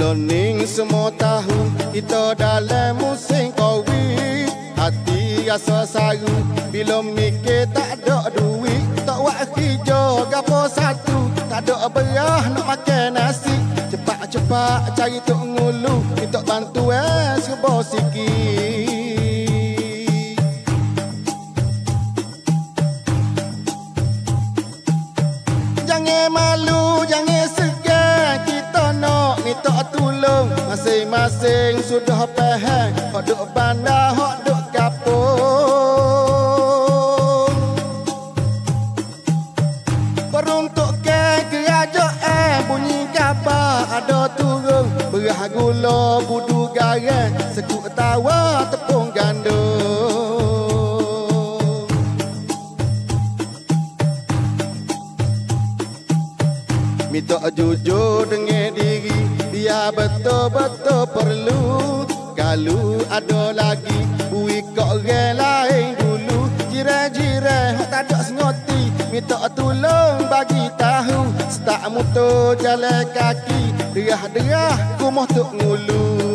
Loning semua tahu kita dalam musim Covid. Hati rasa saru bila mikir tak ada duit. Tak buat kerja gapo satu, tak ada berah nak makan nasi. Cepat-cepat cari tok ngulu, minta bantuan serba sikit. Jangan malu, jangan segan, kita nak minta tolong. Masing-masing sudah faham, hak duk bandar, hak duk kapung. Peruntukan kerajaan, bunyi khabar ada turun. Berah gula, budu garam, sekut tawa, tepung gandum. Minta jujur dengan diri, dia betul-betul perlu. Kalau ada lagi, bui kok orang lain dulu. Jiran-jiran tak ada sengoti, minta tolong bagi tahu. Setak motor jalan kaki, derah-derah rumah tok ngulu.